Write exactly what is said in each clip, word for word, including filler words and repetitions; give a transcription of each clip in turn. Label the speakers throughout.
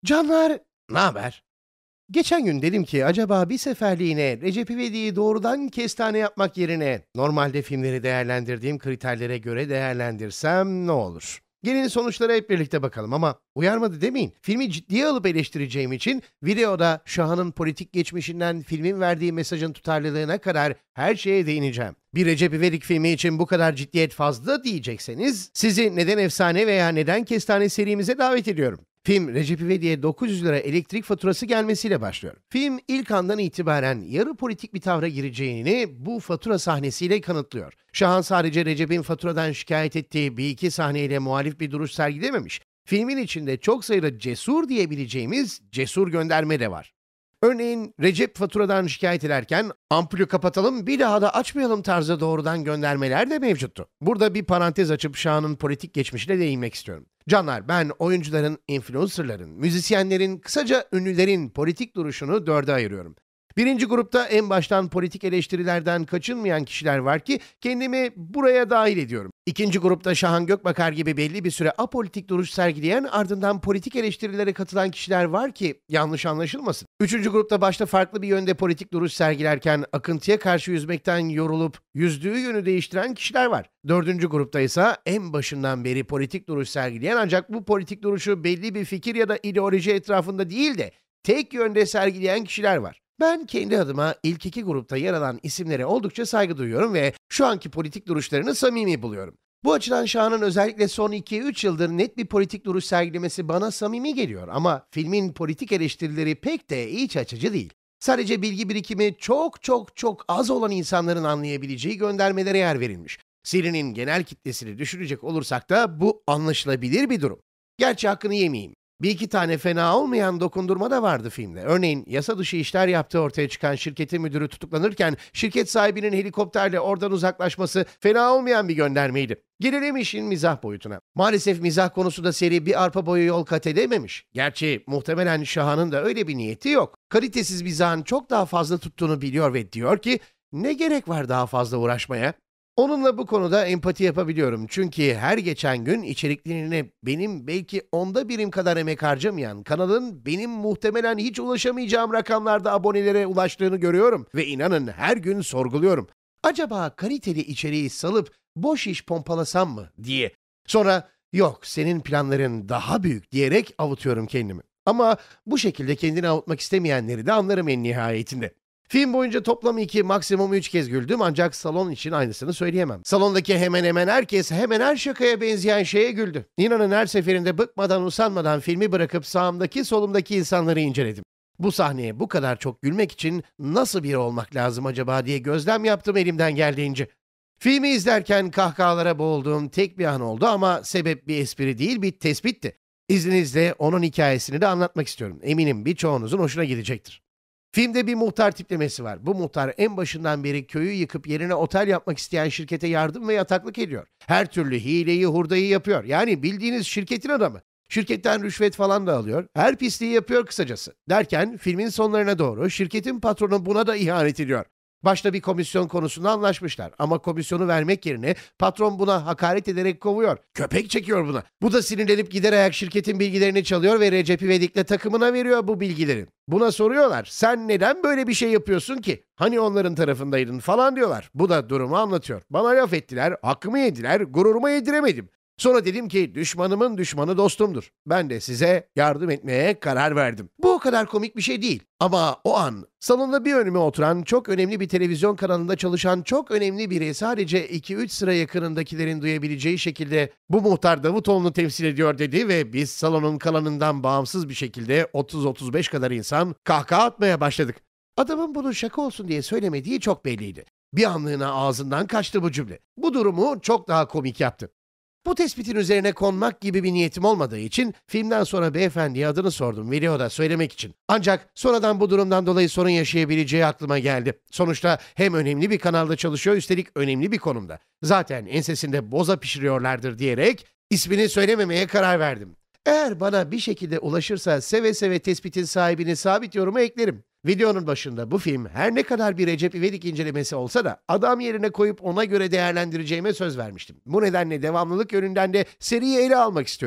Speaker 1: Canlar, ne haber? Geçen gün dedim ki acaba bir seferliğine Recep İvedik'i doğrudan kestane yapmak yerine normalde filmleri değerlendirdiğim kriterlere göre değerlendirsem ne olur? Gelin sonuçlara hep birlikte bakalım ama uyarmadı demeyin. Filmi ciddiye alıp eleştireceğim için videoda Şahan'ın politik geçmişinden filmin verdiği mesajın tutarlılığına kadar her şeye değineceğim. Bir Recep İvedik filmi için bu kadar ciddiyet fazla diyecekseniz sizi neden efsane veya neden kestane serimize davet ediyorum. Film Recep İvedik'e dokuz yüz lira elektrik faturası gelmesiyle başlıyor. Film ilk andan itibaren yarı politik bir tavra gireceğini bu fatura sahnesiyle kanıtlıyor. Şahan sadece Recep'in faturadan şikayet ettiği bir iki sahneyle muhalif bir duruş sergilememiş. Filmin içinde çok sayıda cesur diyebileceğimiz cesur gönderme de var. Örneğin Recep faturadan şikayet ederken ampulü kapatalım bir daha da açmayalım tarzı doğrudan göndermeler de mevcuttu. Burada bir parantez açıp Şahan'ın politik geçmişine değinmek istiyorum. Canlar, ben oyuncuların, influencerların, müzisyenlerin, kısaca ünlülerin politik duruşunu dörde ayırıyorum. Birinci grupta en baştan politik eleştirilerden kaçınmayan kişiler var ki kendimi buraya dahil ediyorum. İkinci grupta Şahan Gökbakar gibi belli bir süre apolitik duruş sergileyen ardından politik eleştirilere katılan kişiler var ki yanlış anlaşılmasın. Üçüncü grupta başta farklı bir yönde politik duruş sergilerken akıntıya karşı yüzmekten yorulup yüzdüğü yönü değiştiren kişiler var. Dördüncü grupta ise en başından beri politik duruş sergileyen ancak bu politik duruşu belli bir fikir ya da ideoloji etrafında değil de tek yönde sergileyen kişiler var. Ben kendi adıma ilk iki grupta yer alan isimlere oldukça saygı duyuyorum ve şu anki politik duruşlarını samimi buluyorum. Bu açıdan Şahan'ın özellikle son iki üç yıldır net bir politik duruş sergilemesi bana samimi geliyor ama filmin politik eleştirileri pek de iç açıcı değil. Sadece bilgi birikimi çok çok çok az olan insanların anlayabileceği göndermelere yer verilmiş. Serinin genel kitlesini düşürecek olursak da bu anlaşılabilir bir durum. Gerçi hakkını yemeyeyim. Bir iki tane fena olmayan dokundurma da vardı filmde. Örneğin yasa dışı işler yaptığı ortaya çıkan şirketin müdürü tutuklanırken şirket sahibinin helikopterle oradan uzaklaşması fena olmayan bir göndermeydi. Gelelim işin mizah boyutuna. Maalesef mizah konusu da seri bir arpa boyu yol kat edememiş. Gerçi muhtemelen Şahan'ın da öyle bir niyeti yok. Kalitesiz mizahın çok daha fazla tuttuğunu biliyor ve diyor ki ne gerek var daha fazla uğraşmaya? Onunla bu konuda empati yapabiliyorum. Çünkü her geçen gün içeriklerine benim belki onda birim kadar emek harcamayan kanalın benim muhtemelen hiç ulaşamayacağım rakamlarda abonelere ulaştığını görüyorum. Ve inanın her gün sorguluyorum. Acaba kaliteli içeriği salıp boş iş pompalasam mı diye. Sonra yok senin planların daha büyük diyerek avutuyorum kendimi. Ama bu şekilde kendini avutmak istemeyenleri de anlarım en nihayetinde. Film boyunca toplam iki, maksimum üç kez güldüm ancak salon için aynısını söyleyemem. Salondaki hemen hemen herkes hemen her şakaya benzeyen şeye güldü. İnanın her seferinde bıkmadan usanmadan filmi bırakıp sağımdaki solumdaki insanları inceledim. Bu sahneye bu kadar çok gülmek için nasıl biri olmak lazım acaba diye gözlem yaptım elimden geldiğince. Filmi izlerken kahkahalara boğulduğum tek bir an oldu ama sebep bir espri değil bir tespitti. İzninizle onun hikayesini de anlatmak istiyorum. Eminim birçoğunuzun hoşuna gidecektir. Filmde bir muhtar tiplemesi var. Bu muhtar en başından beri köyü yıkıp yerine otel yapmak isteyen şirkete yardım ve yataklık ediyor. Her türlü hileyi, hurdayı yapıyor. Yani bildiğiniz şirketin adamı. Şirketten rüşvet falan da alıyor. Her pisliği yapıyor kısacası. Derken filmin sonlarına doğru şirketin patronu buna da ihanet ediyor. Başta bir komisyon konusunda anlaşmışlar ama komisyonu vermek yerine patron buna hakaret ederek kovuyor. Köpek çekiyor buna. Bu da sinirlenip gider ayak şirketin bilgilerini çalıyor ve Recep İvedik'le takımına veriyor bu bilgileri. Buna soruyorlar, sen neden böyle bir şey yapıyorsun ki? Hani onların tarafındaydın falan diyorlar. Bu da durumu anlatıyor. Bana laf ettiler, hakkımı yediler, gururuma yediremedim. Sonra dedim ki düşmanımın düşmanı dostumdur. Ben de size yardım etmeye karar verdim. Bu o kadar komik bir şey değil. Ama o an salonda bir önüme oturan çok önemli bir televizyon kanalında çalışan çok önemli biri sadece iki üç sıra yakınındakilerin duyabileceği şekilde bu muhtar Davutoğlu'nu temsil ediyor dedi ve biz salonun kalanından bağımsız bir şekilde otuz otuz beş kadar insan kahkaha atmaya başladık. Adamın bunu şaka olsun diye söylemediği çok belliydi. Bir anlığına ağzından kaçtı bu cümle. Bu durumu çok daha komik yaptı. Bu tespitin üzerine konmak gibi bir niyetim olmadığı için filmden sonra beyefendiye adını sordum videoda söylemek için. Ancak sonradan bu durumdan dolayı sorun yaşayabileceği aklıma geldi. Sonuçta hem önemli bir kanalda çalışıyor üstelik önemli bir konumda. Zaten ensesinde boza pişiriyorlardır diyerek ismini söylememeye karar verdim. Eğer bana bir şekilde ulaşırsa seve seve tespitin sahibini sabit yoruma eklerim. Videonun başında bu film her ne kadar bir Recep İvedik incelemesi olsa da adam yerine koyup ona göre değerlendireceğime söz vermiştim. Bu nedenle devamlılık yönünden de seriyi ele almak istiyorum.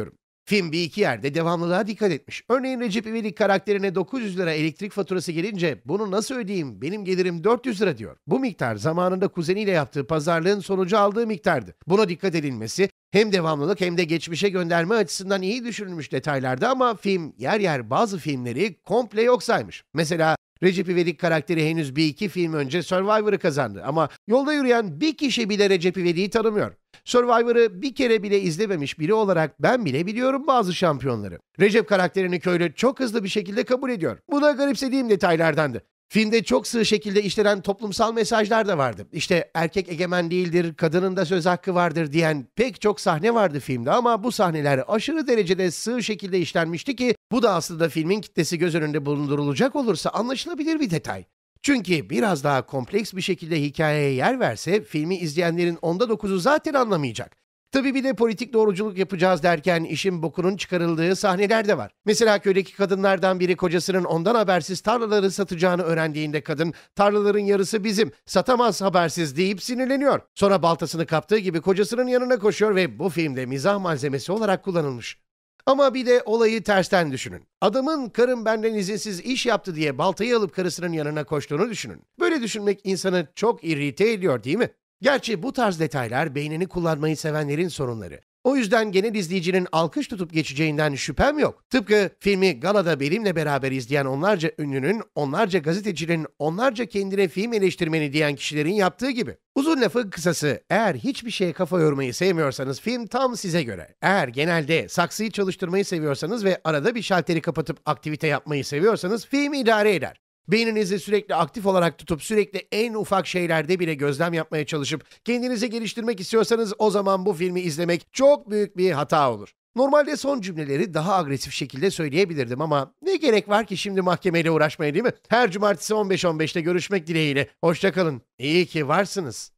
Speaker 1: Film bir iki yerde devamlılığa dikkat etmiş. Örneğin Recep İvedik karakterine dokuz yüz lira elektrik faturası gelince bunu nasıl ödeyeyim, benim gelirim dört yüz lira diyor. Bu miktar zamanında kuzeniyle yaptığı pazarlığın sonucu aldığı miktardı. Buna dikkat edilmesi hem devamlılık hem de geçmişe gönderme açısından iyi düşünülmüş detaylardı ama film yer yer bazı filmleri komple yok saymış. Mesela Recep İvedik karakteri henüz bir iki film önce Survivor'ı kazandı ama yolda yürüyen bir kişi bile Recep İvedik'i tanımıyor. Survivor'ı bir kere bile izlememiş biri olarak ben bile biliyorum bazı şampiyonları. Recep karakterini köylü çok hızlı bir şekilde kabul ediyor. Bu da garipsediğim detaylardandı. Filmde çok sığ şekilde işlenen toplumsal mesajlar da vardı. İşte erkek egemen değildir, kadının da söz hakkı vardır diyen pek çok sahne vardı filmde ama bu sahneler aşırı derecede sığ şekilde işlenmişti ki bu da aslında filmin kitlesi göz önünde bulundurulacak olursa anlaşılabilir bir detay. Çünkü biraz daha kompleks bir şekilde hikayeye yer verse filmi izleyenlerin onda dokuzu zaten anlamayacak. Tabii bir de politik doğruculuk yapacağız derken işin bokunun çıkarıldığı sahneler de var. Mesela köydeki kadınlardan biri kocasının ondan habersiz tarlaları satacağını öğrendiğinde kadın, tarlaların yarısı bizim, satamaz habersiz deyip sinirleniyor. Sonra baltasını kaptığı gibi kocasının yanına koşuyor ve bu filmde mizah malzemesi olarak kullanılmış. Ama bir de olayı tersten düşünün. Adamın karım benden izinsiz iş yaptı diye baltayı alıp karısının yanına koştuğunu düşünün. Böyle düşünmek insanı çok irrite ediyor değil mi? Gerçi bu tarz detaylar beynini kullanmayı sevenlerin sorunları. O yüzden genel izleyicinin alkış tutup geçeceğinden şüphem yok. Tıpkı filmi galada benimle beraber izleyen onlarca ünlünün, onlarca gazetecinin, onlarca kendine film eleştirmeni diyen kişilerin yaptığı gibi. Uzun lafın kısası, eğer hiçbir şeye kafa yormayı sevmiyorsanız film tam size göre. Eğer genelde saksıyı çalıştırmayı seviyorsanız ve arada bir şalteri kapatıp aktivite yapmayı seviyorsanız film idare eder. Beyninizi sürekli aktif olarak tutup sürekli en ufak şeylerde bile gözlem yapmaya çalışıp kendinizi geliştirmek istiyorsanız o zaman bu filmi izlemek çok büyük bir hata olur. Normalde son cümleleri daha agresif şekilde söyleyebilirdim ama ne gerek var ki şimdi mahkemeyle uğraşmaya değil mi? Her cumartesi on beş on beşte görüşmek dileğiyle. Hoşça kalın. İyi ki varsınız.